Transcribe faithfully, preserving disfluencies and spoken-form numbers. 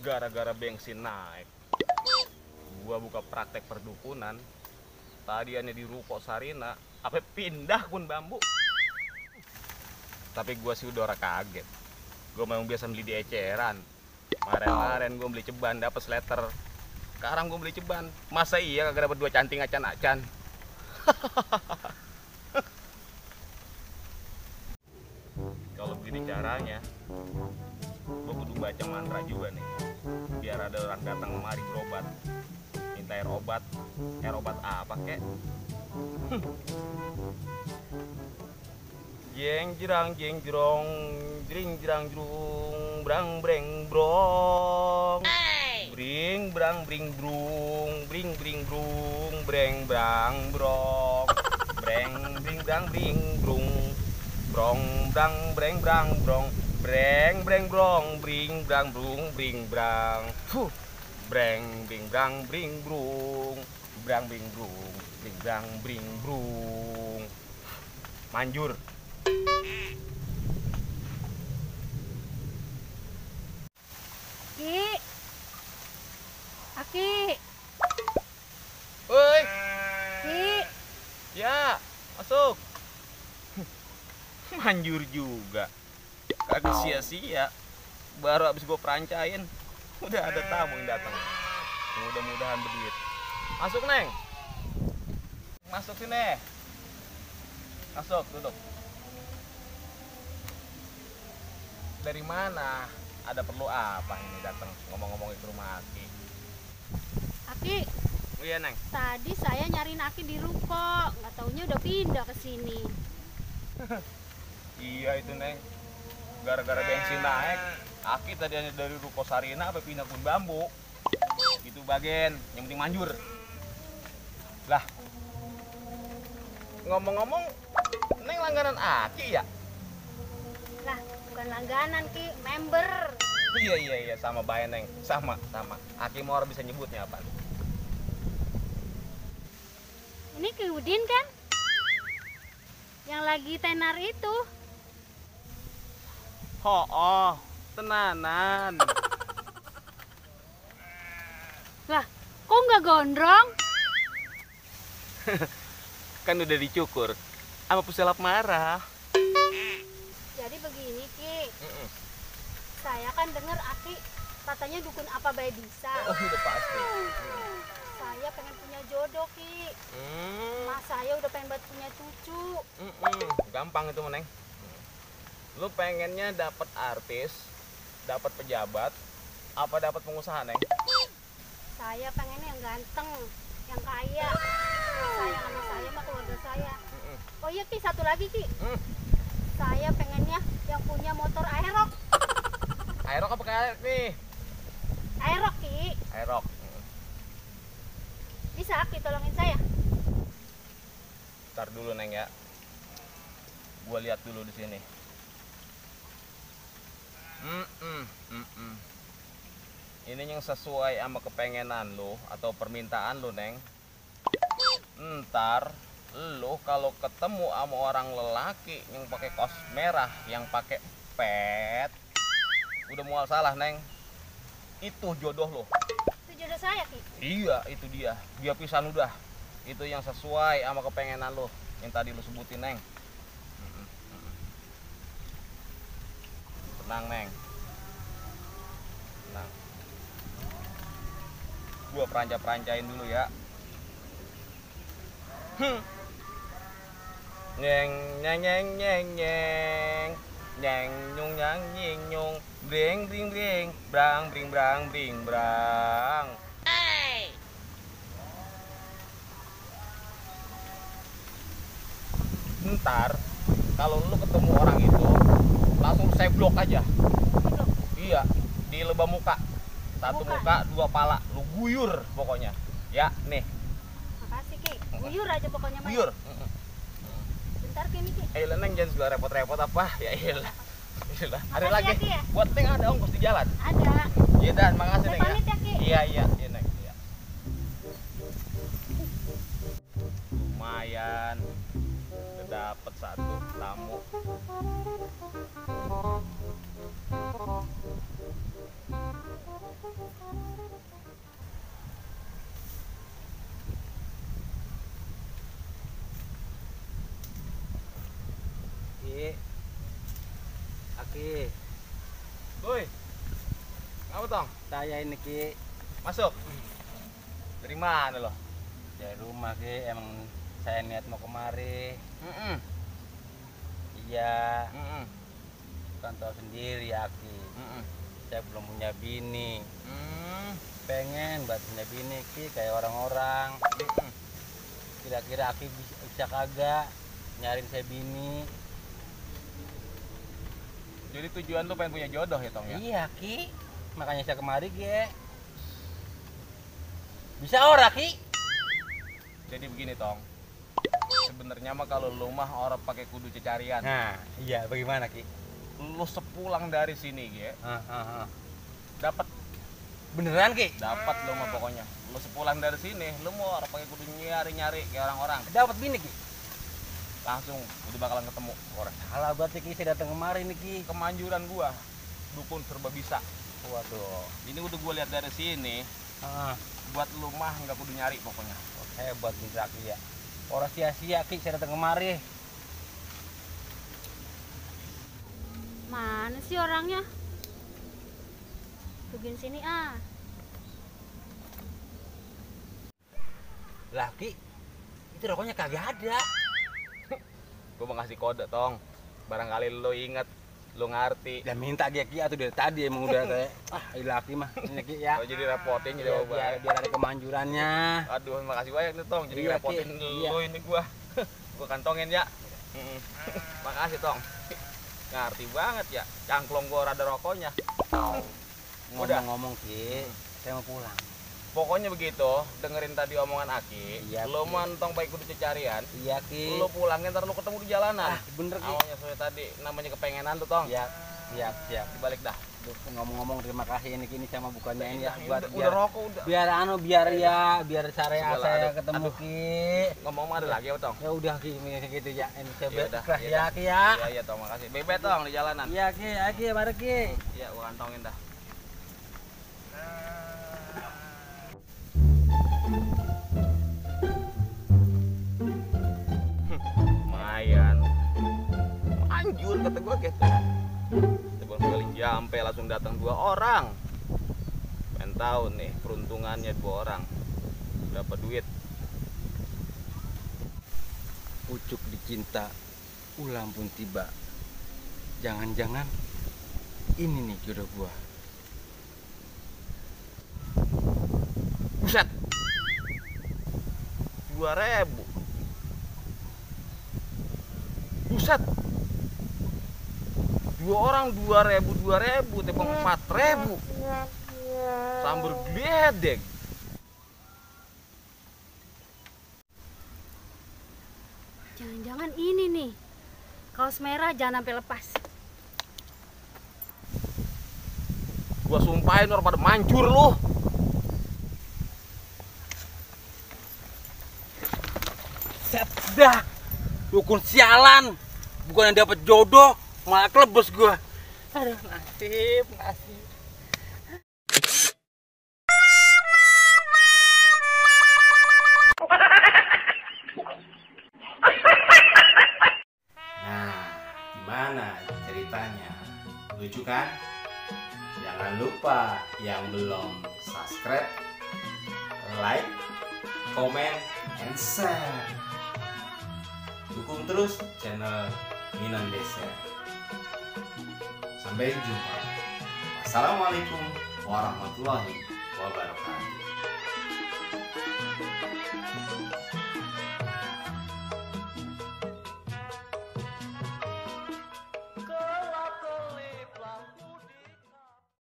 Gara-gara bensin naik, gua buka praktek perdukunan. Tadiannya di Ruko Sarina, apa pindah Kebun Bambu. Tapi gua sih udah orang kaget. Gua memang biasa beli di eceran. Kemarin-kemarin gua beli ceban dapet sleter. Sekarang gua beli ceban. Masa iya kagak dapet dua canting acan-acan? Kalau begini caranya, gua kudu baca mantra juga nih. Biar ada orang datang kemari berobat. Minta air obat. Air obat apa kek? Jeng jirang jeng jerong, jring jirang jerung, brang breng brong. Bring brang bring brung, bring bring brung, breng brang brong. Breng bring brang bring brung, brong brang breng brang brong. Breng breng brong, bring brang brung, bring brang. Fuh. Breng bring brang bring brung, brang bring brung, bring brang bring brung. Manjur. Ki, Aki, Woi, Ki, ya, masuk. Manjur juga. Kagak sia-sia. Baru abis gue perancain, udah ada tamu yang datang. Mudah-mudahan berduit. Masuk, Neng. Masuk sini. Masuk, duduk. Dari mana? Ada perlu apa ini datang ngomong-ngomong ke rumah Aki? Aki. Oh iya, Neng. Tadi saya nyariin Aki di ruko, nggak taunya udah pindah ke sini. Iya itu, Neng. Gara-gara bensin naik, Aki tadi hanya dari Ruko Sarina apa pindah Kebun Bambu. Gitu bagian, yang penting manjur. Lah. Ngomong-ngomong, Neng langganan Aki ya? Lah, bukan langganan Ki, member. Iya iya iya sama bae, Neng. Sama, sama. Aki mau bisa nyebutnya apa? Ini Ki Udin kan? Yang lagi tenar itu. Oh, oh, tenanan. Lah, kok nggak gondrong? Kan udah dicukur. Apa pesulap marah? Jadi begini Ki, Mm-mm. saya kan denger Aki katanya dukun apa baik bisa. Oh, udah pasti. Saya pengen punya jodoh Ki. Hmm. Mas saya udah pengen banget punya cucu. Mm-mm. Gampang itu, Neng. Lu pengennya dapat artis, dapat pejabat, apa dapat pengusaha, Neng? Saya pengennya yang ganteng, yang kaya, yang sayang sama saya sama keluarga saya. Mm-mm. Oh iya Ki, satu lagi Ki. Mm. Saya pengennya yang punya motor Aerox. Aerok apa kayak nih? Aerox Ki. Aerok. Mm. Bisa Ki tolongin saya? Ntar dulu, Neng ya. Gua lihat dulu di sini. Mm-mm, mm-mm. Ini yang sesuai sama kepengenan lo atau permintaan lo, Neng. Ntar lo kalau ketemu sama orang lelaki yang pakai kaos merah, yang pakai pet, udah mual salah, Neng. Itu jodoh lo. Itu jodoh saya Ki. Iya, itu dia. Dia pisan udah. Itu yang sesuai sama kepengenan lo yang tadi lo sebutin, Neng. Mm-mm, mm-mm. Tenang, Neng. Tenang. Gua peranca-perancain dulu ya. Hmm. Nyeng nyeng nyeng nyeng nyeng nyeng nyung nyang nying nyung bring bring bring brang bring brang bring brang. Ntar kalau lu ketemu orang itu langsung saya blok aja. Gitu. Iya, di lebah muka. Satu Muka. muka, dua pala. Lu guyur pokoknya. Ya, nih, Makasih Ki. Guyur aja pokoknya Mas. guyur. Bentar Ki nih Ki. Eh, Leneng jangan segala repot-repot apa. Ya iyalah. Iyalah. Ada Makasih lagi. ya, Ki, ya. Buat Neng ada ongkos di jalan. Ada. Iya dan makasih, Saya Neng ya. pamit ya, Ki. Iya, iya, iya, Neng. Iya. Lumayan. Udah dapet satu tamu. saya ini Ki. Masuk. Dari mana lo? Dari rumah Ki, emang saya niat mau kemari. Mm-mm. Iya, Mm-mm. kan tahu sendiri ya Ki. Mm-mm. Saya belum punya bini. Mm. Pengen buat punya bini Ki kayak orang-orang. Mm-mm. Kira-kira Ki bisa, bisa kagak nyariin saya bini? Jadi tujuan lu pengen punya jodoh ya Tong ya? Iya Ki, makanya saya kemari Ki. Bisa ora Ki? Jadi begini Tong. Sebenarnya mah kalau lu mah orang pakai kudu cecarian. Nah, iya bagaimana Ki? Lu sepulang dari sini Ge, Ah, ah, ah. dapat Beneran Ki? dapat lu mah pokoknya. Lu sepulang dari sini, lu mau orang pakai kudu nyari-nyari kayak orang-orang. Dapat bini Ki? Langsung udah bakalan ketemu orang. Salah berarti Ki, saya datang kemari nih Ki. Kemanjuran gua, dukun serba bisa. Waduh. Ini udah gua lihat dari sini, Ah, buat lu mah nggak kudu nyari pokoknya. hebat nih Ki ya. Orang sia-sia Ki, saya datang kemari. Mana sih orangnya? Tungguin sini ah. Lah Ki, itu rokoknya kagak ada. Gua mau ngasih kode Tong. Barangkali lu inget, lu ngerti. Dan minta dia Ki atau dari tadi emang udah kayak ah laki mah ini Ki ya. Oh, jadi repotin jadi Biar, apa? biar, biar ada kemanjurannya. Aduh, makasih banyak nih Tong. Jadi Iya, Ki. repotin Iya. lu ini gua. Gua kantongin ya. Mm-mm. Makasih Tong. Ngerti banget ya. Cangklong gua rada rokoknya. Udah. Ngomong-ngomong Ki, saya mau pulang. Pokoknya begitu, dengerin tadi omongan Aki. Iya, Lu Ki. mantong baik kudu cecarian. Iya Ki. Lu pulangin ntar lu ketemu di jalanan. Ah, bener Ki. Awalnya soalnya tadi namanya kepengenan tuh Tong. Siap, siap, siap. Dibalik dah. Duh, ngomong-ngomong terima kasih ini Ki, ini sama bukannya ini ya Udah, buat udah, biar rokok udah. biar anu biar ya biar cara Segala, saya aduh, ketemu aduh. Ki. Ngomong ada lagi apa Tong? Ya udah Ki, ini gitu ya. Ini saya Ya udah, ikhlas ya ya udah. Ki ya. Iya iya Tong, makasih. Bebet Tong di jalanan. Iya Ki, ya Ki, mari Ki. Iya, gua kantongin dah. Lumayan. Anjur kata gua gitu. Sebelum kali jampe langsung datang dua orang. Pengen tahu nih peruntungannya dua orang. Berapa duit? Pucuk dicinta, ulang pun tiba. Jangan-jangan ini nih jodoh gua. Buset. Dua ribu. Buset. Dua orang dua ribu dua ribu, tepung empat ribu. Sambar gledek. Jangan-jangan ini nih. Kaos merah jangan sampai lepas. Gua sumpahin orang pada mancur lu. Set dah. Dukun sialan. Bukan yang dapat jodoh, malah kelebes gua. Aduh, nasib, nasib. Nah, gimana ceritanya? Lucu kan? Jangan lupa yang belum subscribe, like, comment, and share. Dukung terus channel Minan Desa. Sampai jumpa. Assalamualaikum warahmatullahi wabarakatuh.